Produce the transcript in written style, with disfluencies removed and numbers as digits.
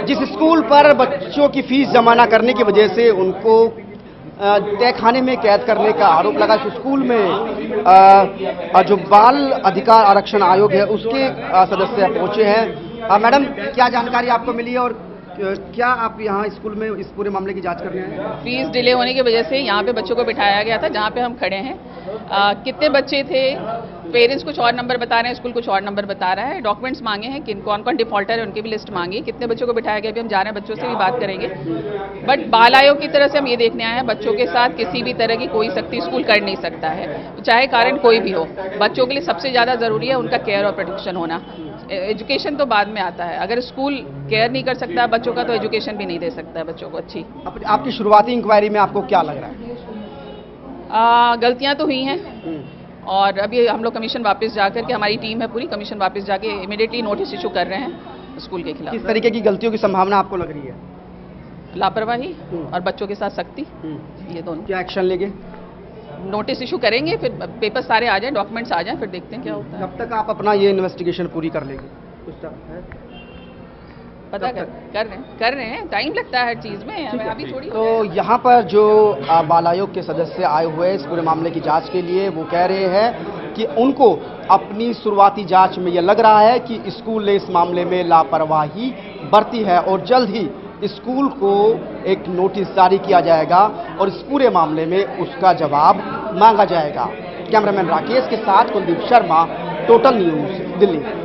जिस स्कूल पर बच्चों की फीस जमा न करने की वजह से उनको तहखाने में कैद करने का आरोप लगा, इस स्कूल में जो बाल अधिकार आरक्षण आयोग है उसके सदस्य पहुंचे हैं। मैडम, क्या जानकारी आपको मिली है और क्या आप यहाँ स्कूल में इस पूरे मामले की जांच करने आए हैं? फीस डिले होने की वजह से यहाँ पे बच्चों को बिठाया गया था जहाँ पे हम खड़े हैं। कितने बच्चे थे, पेरेंट्स कुछ और नंबर बता रहे हैं, स्कूल कुछ और नंबर बता रहा है। डॉक्यूमेंट्स मांगे हैं, कौन कौन डिफॉल्टर है उनकी भी लिस्ट मांगी। कितने बच्चों को बिठाया गया, अभी हम जा रहे हैं, बच्चों से भी बात करेंगे। बट बाल आयोग की तरफ से हम ये देखने आए हैं, बच्चों के साथ किसी भी तरह की कोई सख्ती स्कूल कर नहीं सकता है, चाहे कारण कोई भी हो। बच्चों के लिए सबसे ज़्यादा ज़रूरी है उनका केयर और प्रोटेक्शन होना। एजुकेशन तो बाद में आता है। अगर स्कूल केयर नहीं कर सकता बच्चों का, तो एजुकेशन भी नहीं दे सकता है बच्चों को अच्छी। आपकी शुरुआती इंक्वायरी में आपको क्या लग रहा है? गलतियां तो हुई हैं और अभी हम लोग कमीशन वापस जाकर के, हमारी टीम है पूरी, कमीशन वापस जाके इमीडिएटली नोटिस इशू कर रहे हैं स्कूल के खिलाफ। किस तरीके की गलतियों की संभावना आपको लग रही है? लापरवाही और बच्चों के साथ सख्ती, ये दोनों। क्या एक्शन लेंगे? नोटिस इशू करेंगे, फिर पेपर सारे आ जाएं, डॉक्यूमेंट्स आ जाएं, फिर देखते हैं क्या होता है। कब तक आप अपना ये इन्वेस्टिगेशन पूरी कर लेंगे? कुछ है पता कर रहे हैं, टाइम लगता है हर चीज में, अभी थोड़ी। तो यहाँ पर जो बाल आयोग के सदस्य आए हुए इस पूरे मामले की जांच के लिए, वो कह रहे हैं कि उनको अपनी शुरुआती जांच में यह लग रहा है कि स्कूल ने इस मामले में लापरवाही बरती है और जल्द ही स्कूल को एक नोटिस जारी किया जाएगा और इस पूरे मामले में उसका जवाब मांगा जाएगा। कैमरामैन राकेश के साथ कुलदीप शर्मा, टोटल न्यूज़, दिल्ली।